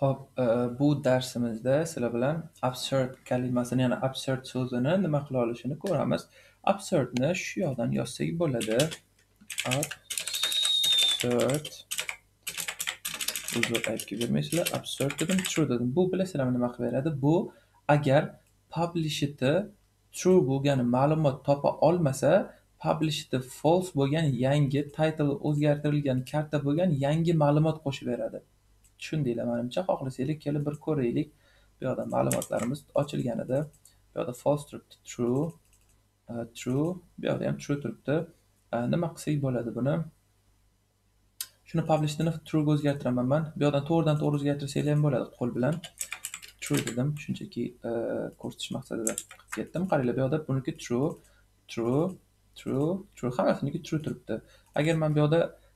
Xo'p, bu darsimizda sizlar bilan absurd kalimasini, ya'ni absurd so'zini nima qila olishini ko'ramiz. Absurdni shu yoqdan yozsak bo'ladi. Absurd. Uzr aytib bermaysizlar. Absurd dedim, true dedim. Bu bilasizlarmi nima qilib beradi? Bu agar publishiti true bo'lgan ma'lumot topa olmasa, publishiti false bo'lgan yangi title o'zgartirilgan karta bo'lgan yangi ma'lumot qo'shib beradi. Tushundinglar menimcha. Xohlasanglar kelib bir ko'raylik. Bu yoqda ma'lumotlarimiz ochilgan edi. Bu yoqda false turibdi, true, true, bu yoqda ham true turibdi. Nima qilsak bo'ladi buni? Shuni publishedni true ga o'zgartiraman men. Bu yoqdan to'g'ridan to'g'ri o'zgartirsanglar ham bo'ladi qo'l bilan. True dedim, shunchaki ko'rsatish maqsadida qilib ketdim. Qaranglar, bu yoqda buniki true, true, true, true, hammasiniki true turibdi. Agar men bu yoqda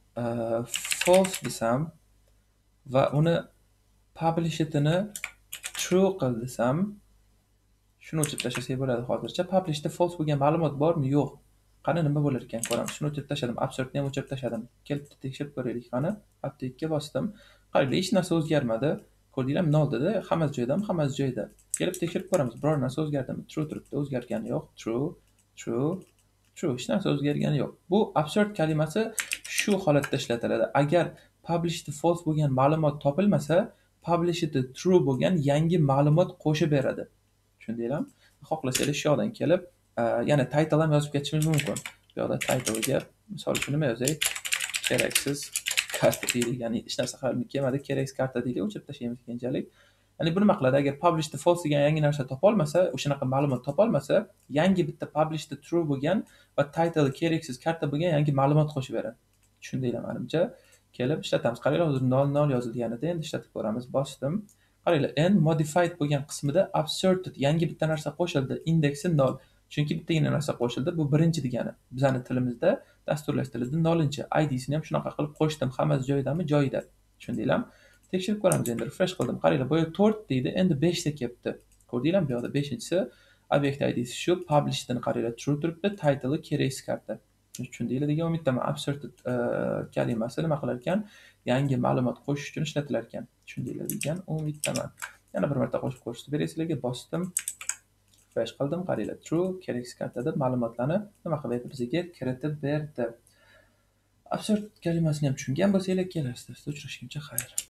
false desam va uni publishitini true qil desam, shuni o'chirib tashlasak bo'ladi hozircha. Publishda false bo'lgan ma'lumot bormi? Yo'q. Qani nima bo'lar ekan ko'ramiz. Shuni o'chirib tashladim. Absurdni ham o'chirib tashladim. Kelib tekshirib ko'raylik qani. Update'ga bosdim. Qaranglar, hech narsa o'zgarmadi. Ko'rdinglarmi? Nol dedi. Hammasi joyidami? Hammasi joyida. Kelib tekshirib ko'ramiz. Biror narsa o'zgardimi? True turibdi. O'zgargani yo'q. True, true, true. Hech narsa o'zgargani yo'q. Bu absurd kalimasi shu holatda ishlatiladi. Agar publishda false bo'lgan ma'lumot topilmasa, publishda true bo'lgan yangi ma'lumot qo'shib beradi. Tushundinglarmi? Xohlasanglar shu yoqdan kelib, yana title ham yozib ketishimiz mumkin. Bu yoqda title ga misol uchun nima yozaylik? Keraksiz karta deylik, ya'ni hech narsa qilinib kelmadi, keraksiz karta deylik, o'chirib tashlaymiz keyinchalik. Ya'ni bu nima qiladi? Agar publishda false degan yangi narsa topolmasa, o'shanaqa ma'lumot topolmasa, yangi bitta publishda true bo'lgan va title keraksiz karta bo'lgan yangi ma'lumot qo'shib beradi. Tushundinglar menimcha? Kelib ishlatamiz. Qaranglar, hozir 00 yozilgan edi. Endi ishlatib ko'ramiz. Bosdim. Qaranglar, n modified bo'lgan qismida absurd yangi bitta narsa qo'shildi. Indeksi 0. Chunki bittagina narsa qo'shildi. Bu birinchi degani. Bizning tilimizda, dasturlash tilida 0-chi. ID'sini ham shunaqa qilib qo'shdim. Hammasi joyidami? Joyida. Tushundinglarmi? Tekshirib ko'ramiz endi. Refresh qildim. Qaranglar, bu 4 deydi, endi 5 ta kelibdi. Ko'rdinglarmi? Bu yoqda 5-inchisi. Obyekt ID'si shu. Publishedni qaranglar, true turibdi. Title'i keraksiz karta. Tushundinglar degan umiddaman. Absurd kalimasi nima qilar ekan? Yangi ma'lumot qo'shish uchun ishlatilar ekan. Tushundinglar degan umiddaman. Yana bir marta qo'shib ko'rsatib beray sizlarga. Bosdim. Refresh qildim. Qaranglar, true keraksiz kartada ma'lumotlarni nima qilib bizga kiritib berdi. Absurd kalimasini ham tushungan bo'lsanglar, kelasi darsda uchrashguncha xayr.